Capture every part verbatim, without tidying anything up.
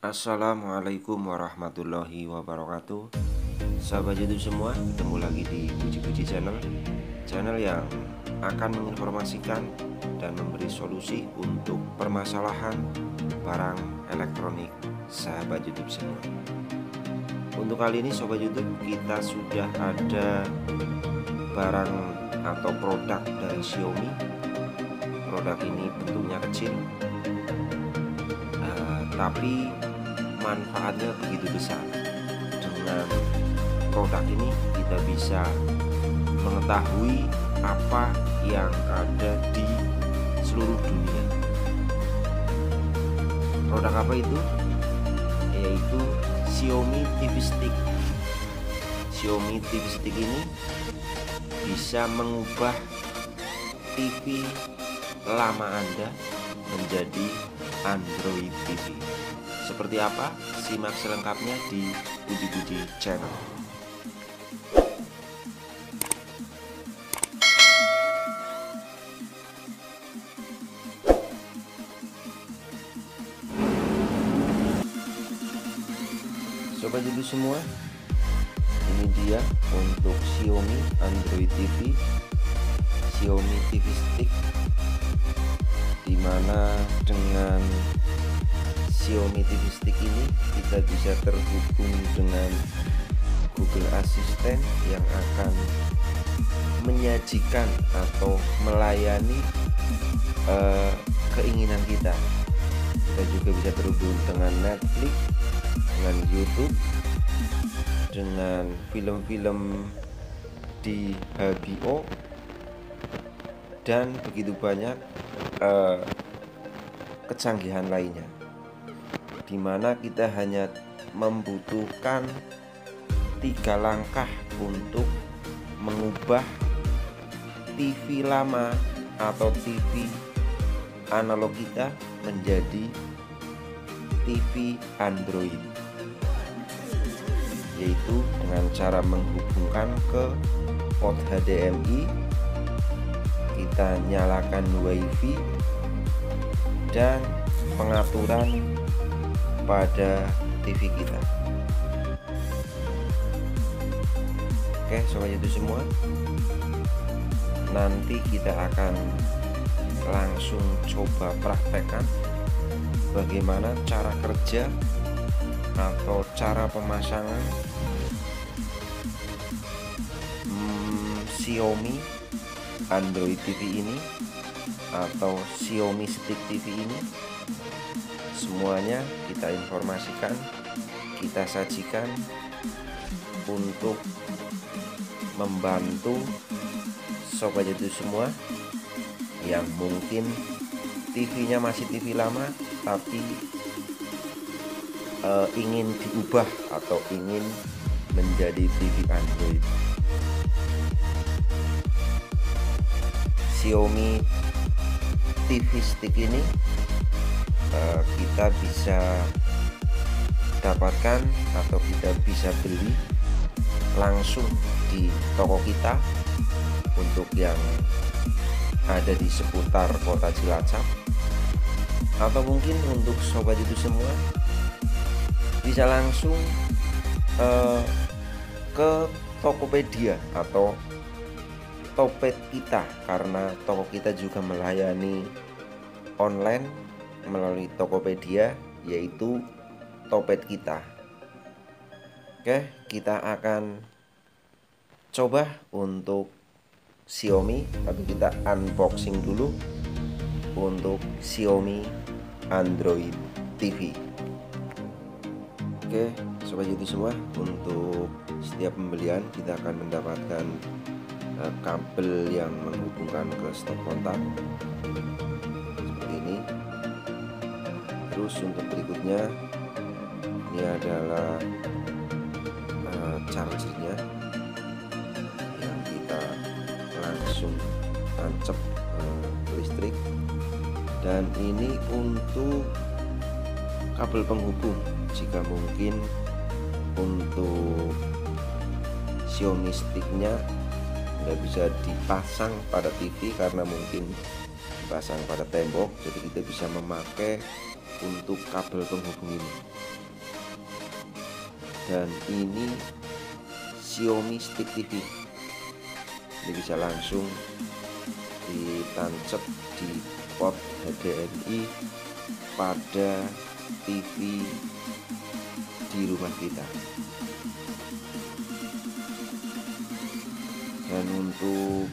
Assalamualaikum warahmatullahi wabarakatuh. Sahabat YouTube semua, ketemu lagi di Puji-Puji Channel, channel yang akan menginformasikan dan memberi solusi untuk permasalahan barang elektronik sahabat YouTube semua. Untuk kali ini Sobat YouTube, kita sudah ada barang atau produk dari Xiaomi. Produk ini bentuknya kecil, uh, tapi manfaatnya begitu besar. Dengan produk ini kita bisa mengetahui apa yang ada di seluruh dunia. Produk apa itu? Yaitu Xiaomi T V Stick. Xiaomi T V Stick ini bisa mengubah T V lama Anda menjadi Android T V. Seperti apa? Simak selengkapnya di Puji-Puji Channel. Sobat YouTube semua, ini dia untuk Xiaomi Android T V, Xiaomi T V Stick, dimana dengan Xiaomi T V Stick ini kita bisa terhubung dengan Google Assistant yang akan menyajikan atau melayani uh, keinginan kita. Kita juga bisa terhubung dengan Netflix, dengan YouTube, dengan film-film di H B O, dan begitu banyak uh, kecanggihan lainnya, di mana kita hanya membutuhkan tiga langkah untuk mengubah T V lama atau T V analog kita menjadi T V Android, yaitu dengan cara menghubungkan ke port H D M I, kita nyalakan WiFi, dan pengaturan pada T V kita. Oke sobat YouTube semua, nanti kita akan langsung coba praktekkan bagaimana cara kerja atau cara pemasangan hmm, Xiaomi Android T V ini atau Xiaomi Stick T V ini. Semuanya kita informasikan, kita sajikan untuk membantu sobat YouTube semua yang mungkin T V-nya masih T V lama tapi uh, ingin diubah atau ingin menjadi T V Android. Xiaomi T V Stick ini uh, kita bisa dapatkan atau kita bisa beli langsung di toko kita untuk yang ada di seputar kota Cilacap, atau mungkin untuk sobat itu semua bisa langsung uh, ke Tokopedia atau Topet kita, karena toko kita juga melayani online melalui Tokopedia, yaitu Topet kita. Oke, kita akan coba untuk Xiaomi, tapi kita unboxing dulu untuk Xiaomi Android T V. Oke sobat YouTube semua, untuk setiap pembelian kita akan mendapatkan uh, kabel yang menghubungkan ke stop kontak seperti ini. Terus untuk berikutnya ini adalah uh, chargernya yang kita langsung tancap uh, listrik, dan ini untuk kabel penghubung jika mungkin untuk Xiaomi sticknya nggak bisa dipasang pada T V karena mungkin dipasang pada tembok, jadi kita bisa memakai untuk kabel penghubung ini. Dan ini Xiaomi Stick T V. Ini bisa langsung ditancap di port H D M I pada T V di rumah kita. Dan untuk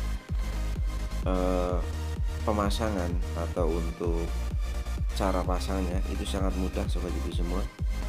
uh, pemasangan atau untuk cara pasangnya itu sangat mudah sobat YouTube semua.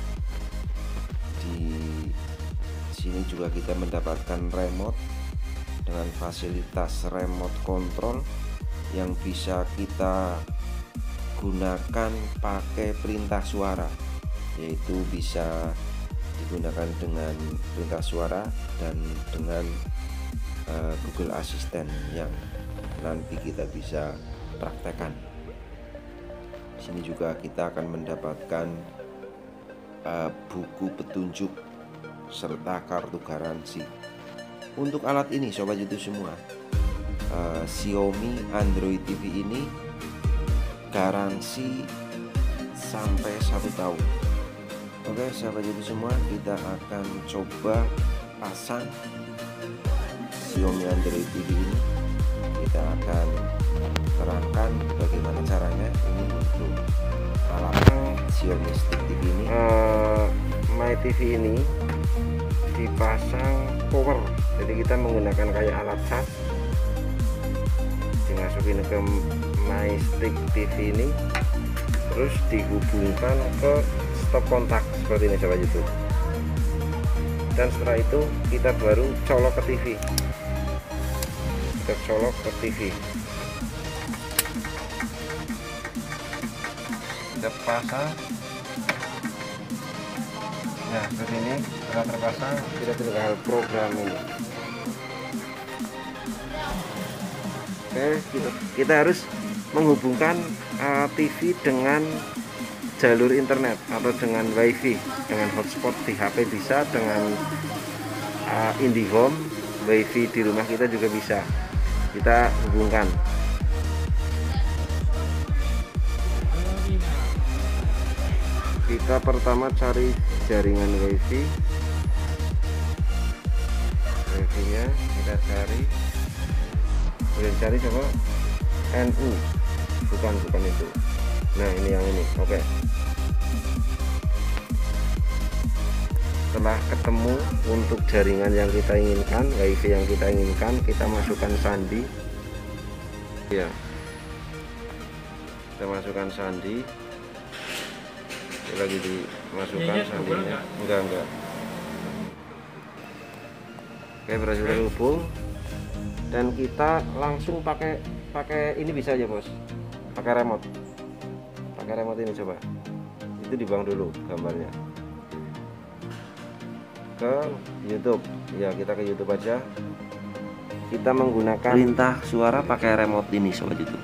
Di sini juga kita mendapatkan remote dengan fasilitas remote control yang bisa kita gunakan pakai perintah suara, yaitu bisa digunakan dengan perintah suara dan dengan uh, Google Assistant yang nanti kita bisa praktekkan. Di sini juga kita akan mendapatkan uh, buku petunjuk serta kartu garansi. Untuk alat ini sobat YouTube semua, uh, Xiaomi Android T V ini garansi sampai satu tahun. Oke sahabat YouTube semua, kita akan coba pasang Xiaomi Android T V ini. Kita akan terangkan bagaimana caranya ini untuk alat Xiaomi Stick T V ini. uh, My T V ini dipasang power, jadi kita menggunakan kayak alat cas, dimasukin ke My Stick T V ini, terus dihubungkan ke stop kontak seperti ini sobat YouTube. Dan setelah itu kita baru colok ke T V, kita colok ke T V, kita pasang. Nah seperti ini setelah terpasang, kita tinggal program ini. Oke, kita, kita harus menghubungkan uh, T V dengan jalur internet atau dengan WiFi, dengan hotspot di H P bisa, dengan uh, IndiHome WiFi di rumah kita juga bisa. Kita hubungkan. Kita pertama cari jaringan WiFi. WiFi nya kita cari. Boleh cari coba N U. Bukan, bukan itu. Nah ini yang ini. Oke. Setelah ketemu untuk jaringan yang kita inginkan, WiFi yang kita inginkan, kita masukkan sandi. Ya. Kita masukkan sandi. Lagi dimasukkan sandinya. Enggak, enggak. Oke, berhasil terhubung. Dan kita langsung pakai pakai ini bisa aja bos, pakai remote, pakai remote ini coba. Itu dibuang dulu gambarnya ke YouTube. Ya kita ke YouTube aja. Kita menggunakan perintah suara pakai remote ini sobat YouTube.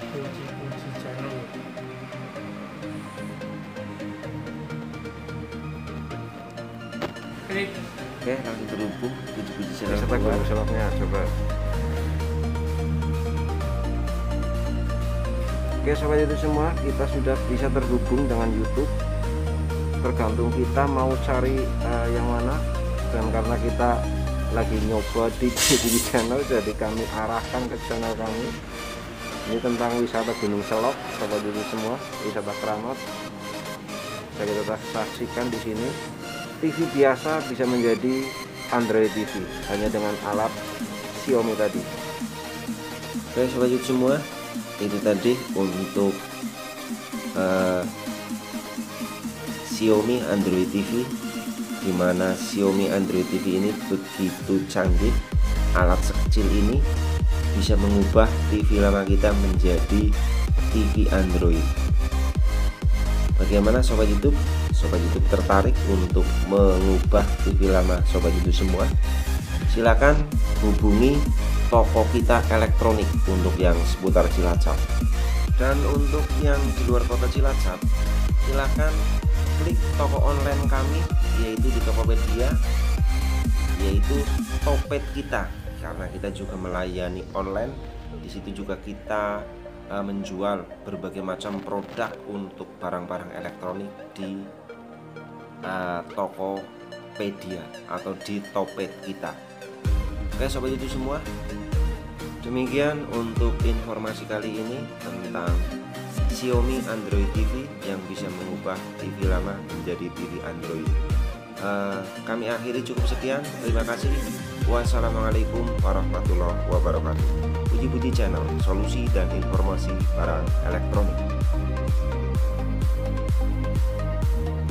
Oke, langsung terhubung. Puji-puji seloknya coba. Oke sobat YouTube semua, kita sudah bisa terhubung dengan YouTube. Tergantung kita mau cari uh, yang mana. Dan karena kita lagi nyoba di di channel, jadi kami arahkan ke channel kami. Ini tentang wisata Gunung Selok, sobat YouTube semua, wisata keramat. Bisa kita saksikan di sini. T V biasa bisa menjadi Android T V hanya dengan alat Xiaomi tadi. Oke sobat YouTube semua, itu tadi untuk uh, Xiaomi Android T V, dimana Xiaomi Android T V ini begitu canggih. Alat sekecil ini bisa mengubah T V lama kita menjadi T V Android. Bagaimana sobat YouTube? Sobat YouTube tertarik untuk mengubah T V lama sobat YouTube semua? Silakan hubungi toko kita elektronik untuk yang seputar Cilacap. Dan untuk yang di luar kota Cilacap, silakan klik toko online kami, yaitu di Tokopedia, yaitu Topet kita, karena kita juga melayani online. Di situ juga kita uh, menjual berbagai macam produk untuk barang-barang elektronik di uh, toko Tokopedia atau di Topet kita. Oke sobat YouTube semua, demikian untuk informasi kali ini tentang Xiaomi Android T V yang bisa mengubah T V lama menjadi T V Android. uh, Kami akhiri cukup sekian. Terima kasih. Wassalamualaikum warahmatullahi wabarakatuh. Puji-puji channel solusi dan informasi barang elektronik.